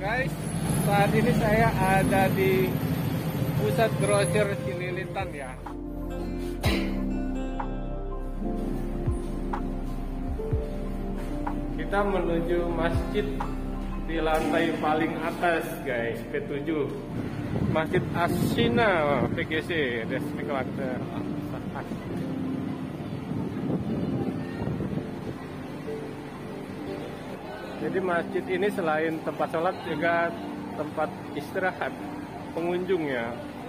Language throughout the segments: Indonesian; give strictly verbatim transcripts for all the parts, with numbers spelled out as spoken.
Guys, saat ini saya ada di pusat grosir Cililitan ya. Kita menuju masjid di lantai paling atas guys, P tujuh. Masjid As-Sina P G C, Resmi Klaten. Jadi masjid ini selain tempat sholat juga tempat istirahat pengunjung ya.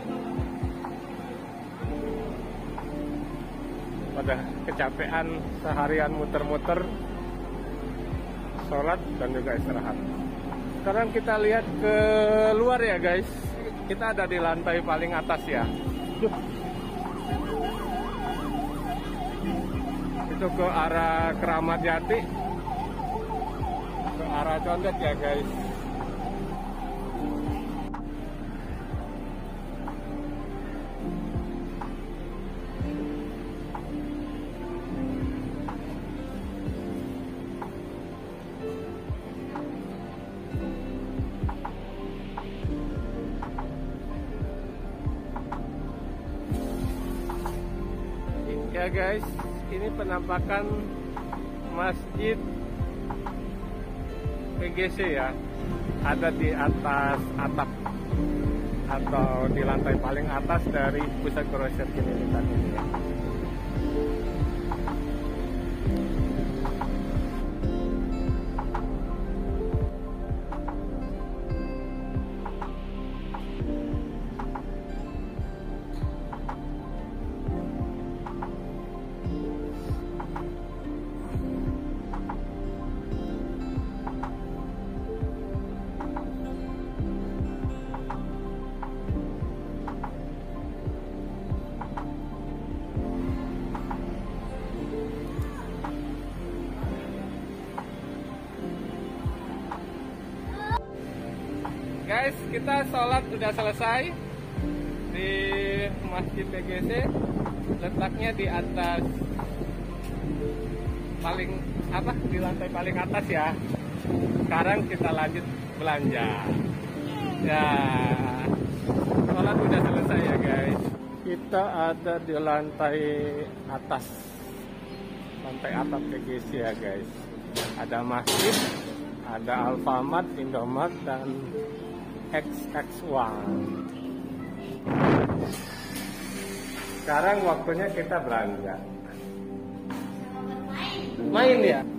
Pada kecapean seharian muter-muter sholat dan juga istirahat. Sekarang kita lihat ke luar ya guys. Kita ada di lantai paling atas ya. Itu ke arah Keramat Jati, ke arah Condet ya guys. Ya guys, ini penampakan masjid P G C ya, ada di atas atap atau di lantai paling atas dari pusat grosir Cililitan ini ya. Guys, kita sholat sudah selesai di Masjid P G C, letaknya di atas paling apa di lantai paling atas ya. Sekarang kita lanjut belanja. Ya, sholat sudah selesai ya guys. Kita ada di lantai atas, lantai atap P G C ya guys. Ada masjid, ada Alfamart, Indomart, dan X X satu. Sekarang waktunya kita belanja. Main ya?